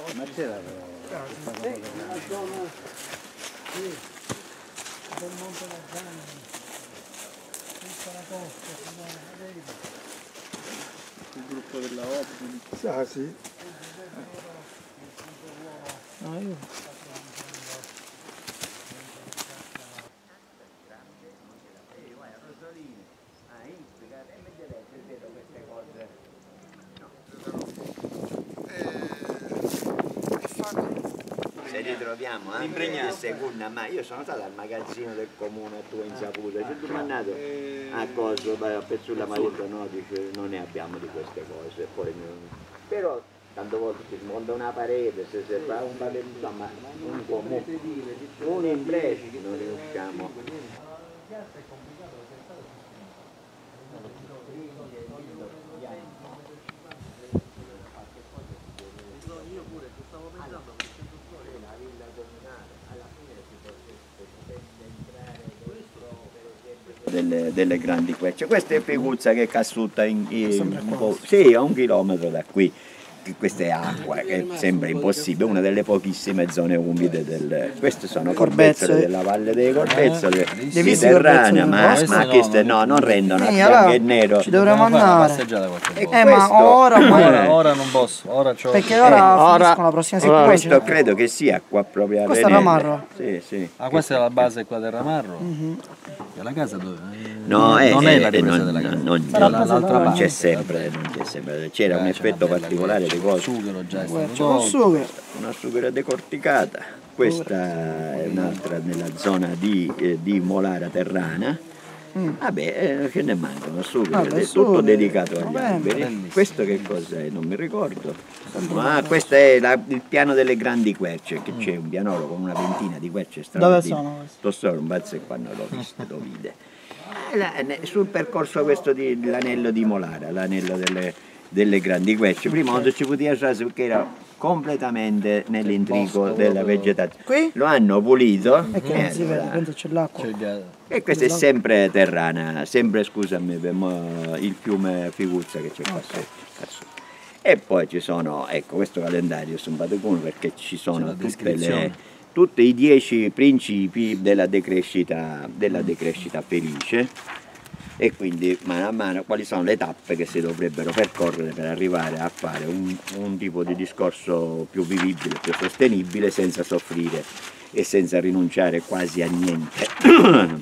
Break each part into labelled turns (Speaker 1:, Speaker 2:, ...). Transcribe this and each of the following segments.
Speaker 1: Ma c'era questa cosa del Monte Marzano, tutta la costa, il gruppo della Opti. Ah sì. No, io...
Speaker 2: Se ritroviamo anche in seconda, ma io sono stato al magazzino del comune a tua insaputa, se tu mi hai andato a coso, a Pezzulla Maritto, no, dice non ne abbiamo di queste cose, poi però tante volte si smonta una parete, se si fa un paletto, insomma un comune, un impreso non riusciamo. Io pure ci stavo pensando che la villa comunale alla fine si potrebbe delle grandi querce. Questa è Piguzza che è cassuta un po', sì, a 1 chilometro da qui. Questa è acqua, che sembra impossibile, una delle pochissime zone umide queste sono corbezzole della Valle dei Corbezzoli, di Terrana, ma queste no, non rendono a bianco e nero.
Speaker 3: Ci dovremmo andare.
Speaker 2: Ma
Speaker 3: ora non posso, ora c'ho... Perché ora finisco la prossima settimana.
Speaker 2: Questo credo che sia qua proprio a
Speaker 3: Questo è Ramarro?
Speaker 2: Sì, sì.
Speaker 4: Ah, questa è la base qua del Ramarro? E la casa dove?
Speaker 2: No,
Speaker 4: non è la ripresa della casa.
Speaker 2: Non c'è sempre, c'era un effetto particolare di cosa.
Speaker 4: Sughero già è stato
Speaker 3: tolto.
Speaker 2: Una sughera decorticata. Questa è un'altra nella zona di Molara Terrana. Vabbè, che ne mancano? Sughero, è tutto dedicato agli alberi. Questo che cos'è? Non mi ricordo. Ma questo è il piano delle grandi querce, che c'è un pianoro con una ventina di querce straordinarie.
Speaker 3: Dove sono?
Speaker 2: Sto solo un bazzo e quando l'ho visto, lo vide. Sul percorso questo dell'anello di Molara, l'anello delle grandi querce, prima non ci poteva stare perché era completamente nell'intrico della vegetazione.
Speaker 3: Qui?
Speaker 2: Lo hanno pulito
Speaker 3: e che non si vede, penso c'è l'acqua.
Speaker 2: E questa è sempre Terrana, sempre, scusami, il fiume Figuzza che c'è qua sotto. E poi ci sono, ecco, questo calendario su Patagone perché ci sono tutti i 10 principi della decrescita felice, e quindi mano a mano quali sono le tappe che si dovrebbero percorrere per arrivare a fare un tipo di discorso più vivibile, più sostenibile, senza soffrire e senza rinunciare quasi a niente.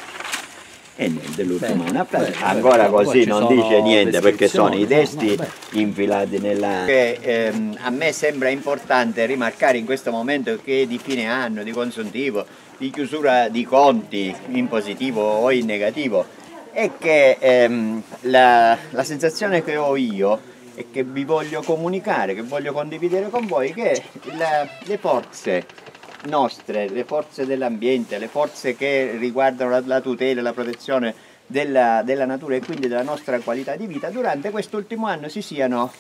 Speaker 2: E niente, l'ultima una frase, ancora così non dice niente perché sono i testi infilati nella... a me sembra importante rimarcare in questo momento che di fine anno, di consuntivo, di chiusura di conti in positivo o in negativo, è che la sensazione che ho io e che vi voglio comunicare, che voglio condividere con voi, che le forze nostre, le forze dell'ambiente, le forze che riguardano la tutela e la protezione della natura e quindi della nostra qualità di vita, durante quest'ultimo anno si siano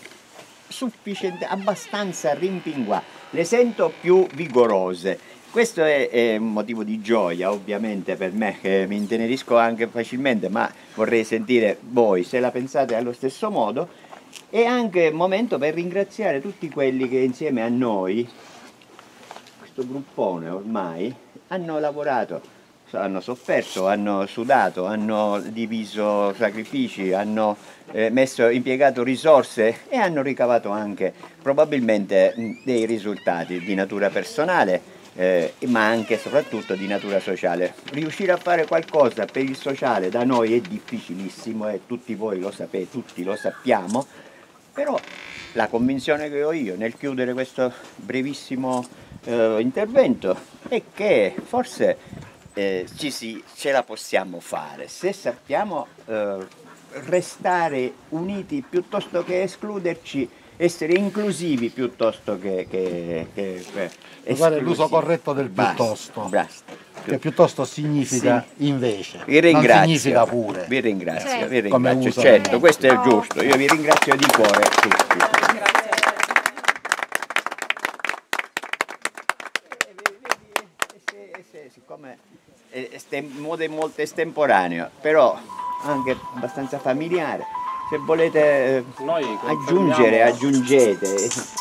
Speaker 2: abbastanza rimpinguate, le sento più vigorose. Questo è un motivo di gioia ovviamente per me, che mi intenerisco anche facilmente, ma vorrei sentire voi se la pensate allo stesso modo. È anche un momento per ringraziare tutti quelli che insieme a noi, questo gruppone ormai, hanno lavorato, hanno sofferto, hanno sudato, hanno diviso sacrifici, hanno impiegato risorse e hanno ricavato anche probabilmente dei risultati di natura personale, ma anche e soprattutto di natura sociale. Riuscire a fare qualcosa per il sociale da noi è difficilissimo e tutti voi lo sapete, tutti lo sappiamo, però la convinzione che ho io nel chiudere questo brevissimo intervento è che forse ce la possiamo fare se sappiamo restare uniti piuttosto che escluderci, essere inclusivi piuttosto che
Speaker 1: usare l'uso corretto del piuttosto.
Speaker 2: Basta.
Speaker 1: Che piuttosto significa invece,
Speaker 2: vi ringrazio,
Speaker 1: non significa pure.
Speaker 2: Vi ringrazio,
Speaker 5: certo.
Speaker 2: Vi ringrazio, certo, questo è giusto, io vi ringrazio di cuore tutti. Siccome è molto estemporaneo, però anche abbastanza familiare, se volete aggiungere, aggiungete.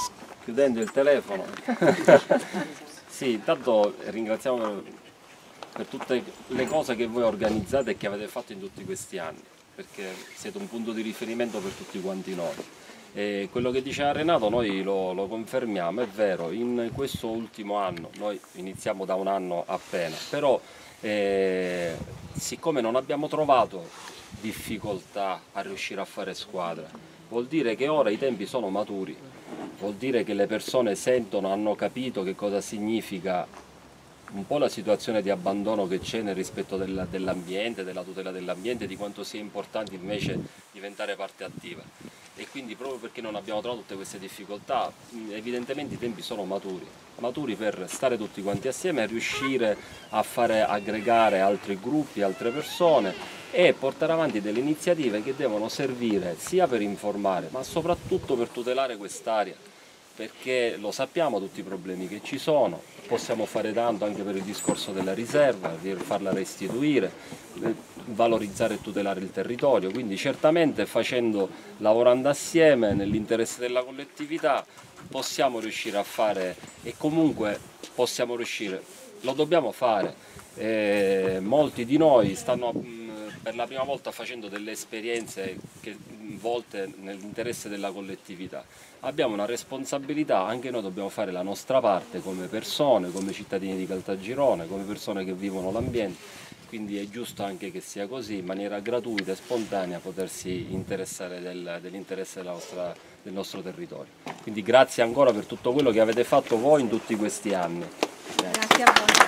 Speaker 5: chiudendo il telefono. Sì, intanto ringraziamo per tutte le cose che voi organizzate e che avete fatto in tutti questi anni, perché siete un punto di riferimento per tutti quanti noi. E quello che diceva Renato noi lo confermiamo, è vero, in questo ultimo anno, noi iniziamo da un anno appena, però siccome non abbiamo trovato difficoltà a riuscire a fare squadra, vuol dire che ora i tempi sono maturi, vuol dire che le persone sentono, hanno capito che cosa significa un po' la situazione di abbandono che c'è nel rispetto dell'ambiente, della tutela dell'ambiente, di quanto sia importante invece diventare parte attiva. E quindi proprio perché non abbiamo trovato tutte queste difficoltà, evidentemente i tempi sono maturi per stare tutti quanti assieme e riuscire a fare aggregare altri gruppi, altre persone e portare avanti delle iniziative che devono servire sia per informare ma soprattutto per tutelare quest'area, perché lo sappiamo tutti i problemi che ci sono, possiamo fare tanto anche per il discorso della riserva, per farla restituire, valorizzare e tutelare il territorio, quindi certamente lavorando assieme nell'interesse della collettività possiamo riuscire a fare e comunque possiamo riuscire, lo dobbiamo fare. Molti di noi stanno per la prima volta facendo delle esperienze volte nell'interesse della collettività. Abbiamo una responsabilità, anche noi dobbiamo fare la nostra parte come persone, come cittadini di Caltagirone, come persone che vivono l'ambiente, quindi è giusto anche che sia così, in maniera gratuita e spontanea potersi interessare dell'interesse del nostro territorio. Quindi grazie ancora per tutto quello che avete fatto voi in tutti questi anni.
Speaker 6: Grazie a voi.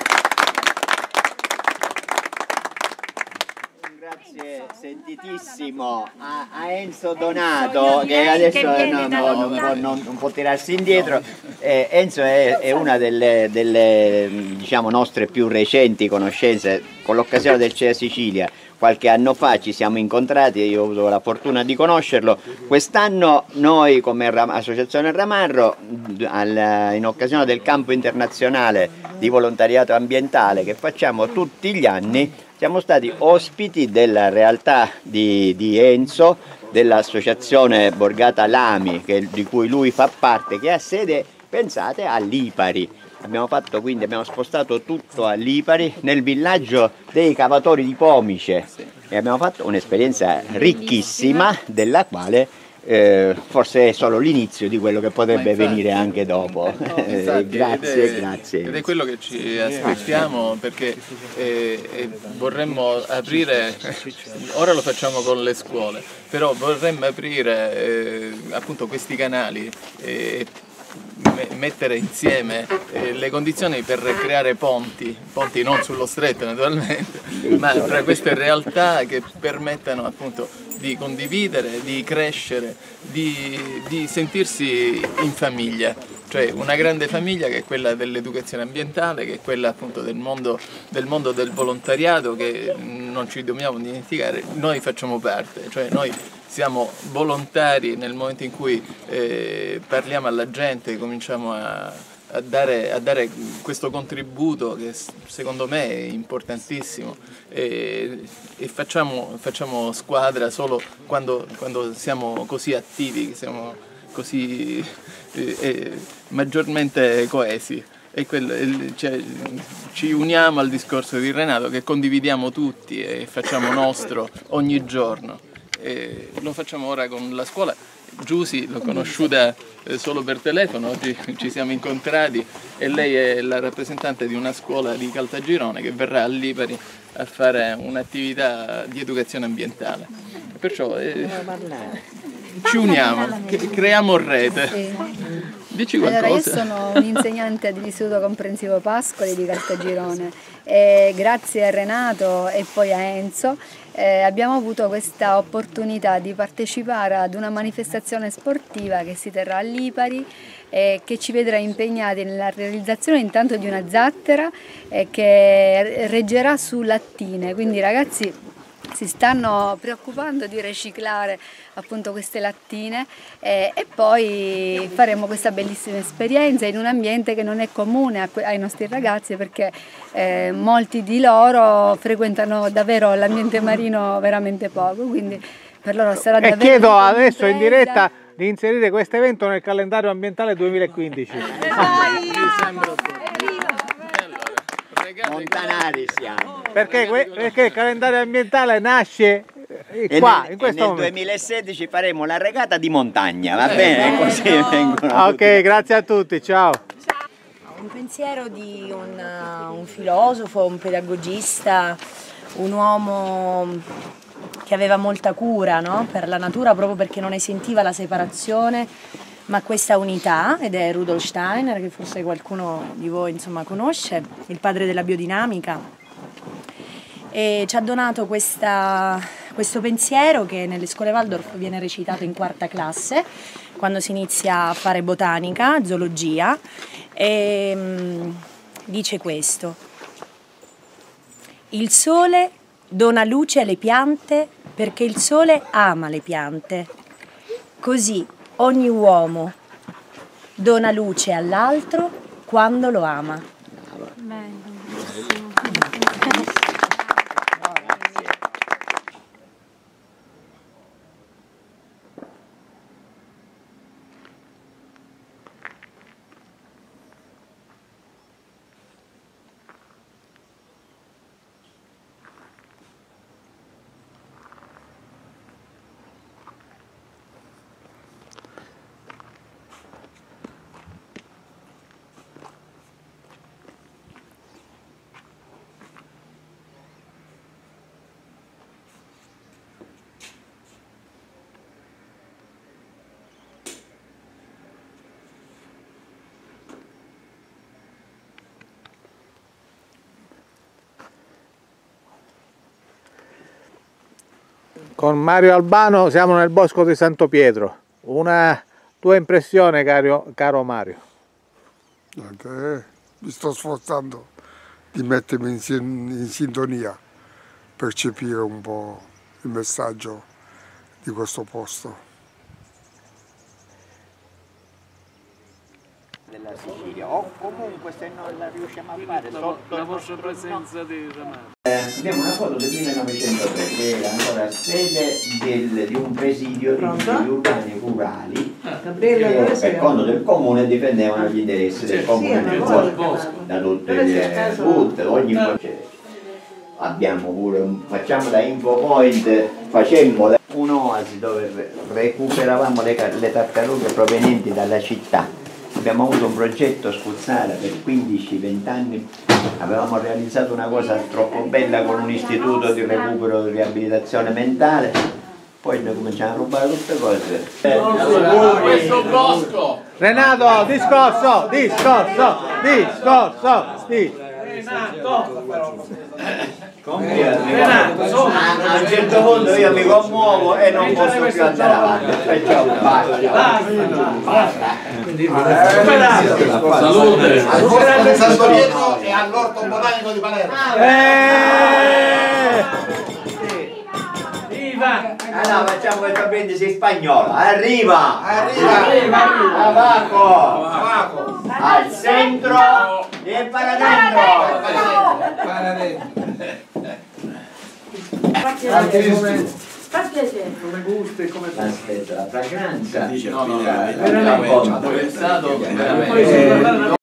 Speaker 2: Grazie sentitissimo a Enzo Donato che adesso non può tirarsi indietro. Enzo è una delle diciamo, nostre più recenti conoscenze. Con l'occasione del CEA Sicilia qualche anno fa ci siamo incontrati e io ho avuto la fortuna di conoscerlo. Quest'anno noi come Associazione Ramarro in occasione del campo internazionale di volontariato ambientale che facciamo tutti gli anni siamo stati ospiti della realtà di Enzo, dell'associazione Borgata Lami, di cui lui fa parte, che ha sede, pensate, a Lipari. Abbiamo spostato tutto a Lipari, nel villaggio dei cavatori di pomice, e abbiamo fatto un'esperienza ricchissima, della quale forse è solo l'inizio di quello che potrebbe venire anche dopo. Grazie.
Speaker 7: Ed è quello che ci aspettiamo, perché vorremmo aprire, ora lo facciamo con le scuole, però vorremmo aprire appunto questi canali e mettere insieme le condizioni per creare ponti non sullo stretto naturalmente, ma tra queste realtà che permettano appunto di condividere, di crescere, di sentirsi in famiglia, cioè una grande famiglia che è quella dell'educazione ambientale, che è quella appunto del mondo del volontariato, che non ci dobbiamo dimenticare, noi facciamo parte, cioè noi siamo volontari nel momento in cui parliamo alla gente, cominciamo a dare questo contributo che secondo me è importantissimo, e facciamo squadra solo quando siamo così attivi, siamo così maggiormente coesi. E ci uniamo al discorso di Renato, che condividiamo tutti e facciamo nostro ogni giorno. Lo facciamo ora con la scuola. Giusy l'ho conosciuta solo per telefono, oggi ci siamo incontrati e lei è la rappresentante di una scuola di Caltagirone che verrà a Lipari a fare un'attività di educazione ambientale. Perciò ci uniamo, creiamo rete. Dici qualcosa.
Speaker 6: Allora, io sono un'insegnante dell'Istituto Comprensivo Pascoli di Caltagirone e grazie a Renato e poi a Enzo abbiamo avuto questa opportunità di partecipare ad una manifestazione sportiva che si terrà a Lipari e che ci vedrà impegnati nella realizzazione intanto di una zattera che reggerà su lattine, quindi i ragazzi si stanno preoccupando di riciclare appunto queste lattine e poi faremo questa bellissima esperienza in un ambiente che non è comune ai nostri ragazzi, perché molti di loro frequentano davvero l'ambiente marino veramente poco, quindi per loro sarà davvero.
Speaker 1: E chiedo adesso in diretta
Speaker 8: di inserire questo evento nel calendario ambientale 2015.
Speaker 2: Montanari siamo.
Speaker 8: Perché il calendario ambientale nasce qua, in questo momento.
Speaker 2: Nel 2016 faremo la regata di montagna, va bene? Così vengono
Speaker 8: Ok, grazie a tutti, ciao.
Speaker 9: Un pensiero di un filosofo, un pedagogista, un uomo che aveva molta cura, no? Per la natura, proprio perché non ne sentiva la separazione, ma questa unità, ed è Rudolf Steiner, che forse qualcuno di voi insomma conosce, il padre della biodinamica, e ci ha donato questo pensiero che nelle scuole Waldorf viene recitato in 4ª classe, quando si inizia a fare botanica, zoologia, e dice questo: il sole dona luce alle piante perché il sole ama le piante, così ogni uomo dona luce all'altro quando lo ama.
Speaker 8: Con Mario Albano siamo nel bosco di Santo Pietro. Una tua impressione, caro Mario?
Speaker 10: Mi sto sforzando di mettermi in sintonia, percepire un po' il messaggio di questo posto.
Speaker 2: Della Sicilia, o comunque se non la riusciamo a fare sotto
Speaker 4: la vostra presenza di
Speaker 2: abbiamo una foto del 1903 che era ancora sede di un presidio di vigili urbani rurali che per conto del comune difendevano gli interessi del comune nel bosco da tutte le rotte, ogni abbiamo pure facciamo da info point, facemmo un'oasi dove recuperavamo le tartarughe provenienti dalla città. Abbiamo avuto un progetto a Scuzzara per 15-20 anni, avevamo realizzato una cosa troppo bella con un istituto di recupero e riabilitazione mentale, poi noi cominciamo a rubare tutte cose.
Speaker 7: Questo bosco!
Speaker 8: Renato, discorso!
Speaker 2: A un certo punto io mi commuovo e non posso più andare avanti, perciò
Speaker 1: salute al bosco di Santo Pietro e all'orto botanico di Palermo.
Speaker 2: Allora facciamo questo brindisi spagnolo. Arriva abajo al centro e para dentro.
Speaker 4: Come gusti, come
Speaker 2: aspetta, la fragranza.
Speaker 4: No, è stato veramente